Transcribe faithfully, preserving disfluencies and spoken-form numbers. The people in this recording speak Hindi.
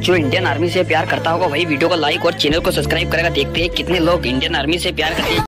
जो इंडियन आर्मी से प्यार करता होगा वही वीडियो को लाइक और चैनल को सब्सक्राइब करेगा। देखते हैं कितने लोग इंडियन आर्मी से प्यार करते हैं।